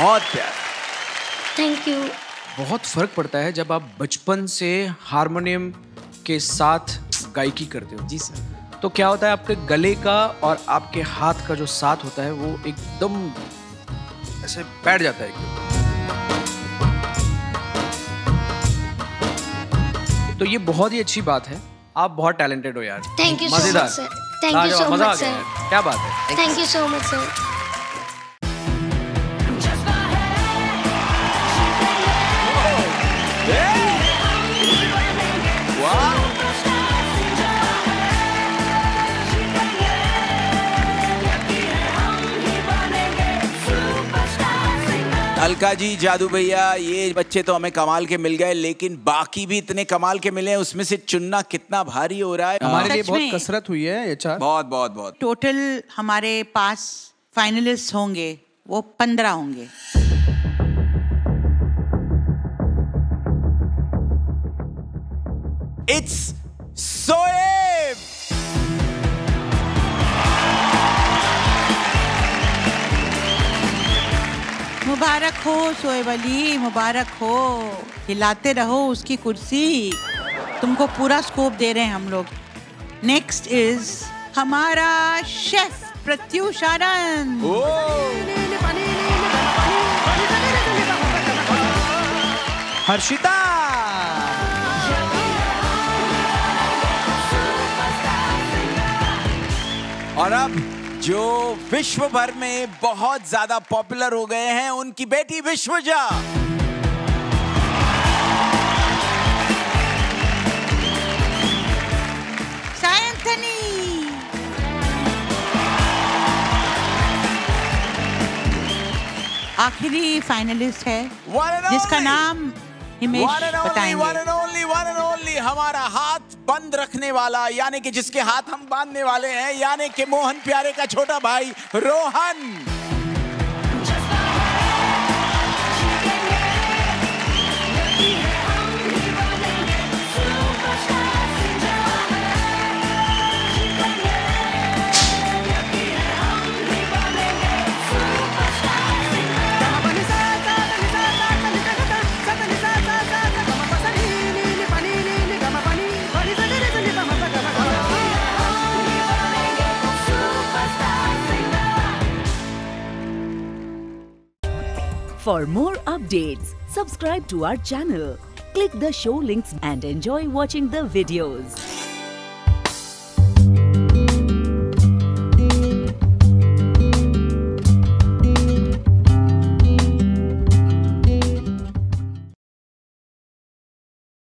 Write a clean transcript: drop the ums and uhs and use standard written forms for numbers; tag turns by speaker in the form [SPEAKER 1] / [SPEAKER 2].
[SPEAKER 1] बहुत प्यार।
[SPEAKER 2] Thank you.
[SPEAKER 3] बहुत फर्क पड़ता है जब आप बचपन से हारमोनियम के साथ गायकी करते हो।
[SPEAKER 1] जी सर।
[SPEAKER 3] तो क्या होता है आपके गले का और आपके हाथ का जो साथ होता है वो एकदम ऐसे बैठ जाता है एकदम। तो ये बहुत ही अच्छी बात है, आप बहुत टैलेंटेड हो यार।
[SPEAKER 2] Thank you so much sir. Thank you so much sir.
[SPEAKER 3] क्या बात है।
[SPEAKER 2] Thank you so much sir.
[SPEAKER 1] Alka ji, जादू भैया, ये बच्चे तो हमें कमाल के मिल गए, लेकिन बाकी भी इतने कमाल के मिले हैं, उसमें से चुनना कितना भारी हो रहा है।
[SPEAKER 3] हमारे लिए बहुत कसरत हुई है ये चार।
[SPEAKER 1] बहुत बहुत बहुत।
[SPEAKER 4] टोटल हमारे पास फाइनलिस्ट होंगे वो 15 होंगे।
[SPEAKER 1] इट्स सोएब।
[SPEAKER 4] मुबारक हो शोएब अली, मुबारक हो। हिलाते रहो उसकी कुर्सी, तुमको पूरा स्कोप दे रहे हैं हम लोग। नेक्स्ट इज हमारा शेफ प्रत्युष आनंद।
[SPEAKER 3] हर्षिता।
[SPEAKER 1] और अब जो विश्व भर में बहुत ज्यादा पॉपुलर हो गए हैं, उनकी बेटी विश्वजा।
[SPEAKER 4] सायंतनी। आखिरी फाइनलिस्ट है जिसका नाम हिमेश बताएंगे।
[SPEAKER 1] वन एंड ओनली हमारा हाथ बंद रखने वाला, यानी कि जिसके हाथ हम बांधने वाले हैं, यानी कि मोहन प्यारे का छोटा भाई Rohan.
[SPEAKER 5] For more updates, subscribe to our channel, click the show links and enjoy watching the videos.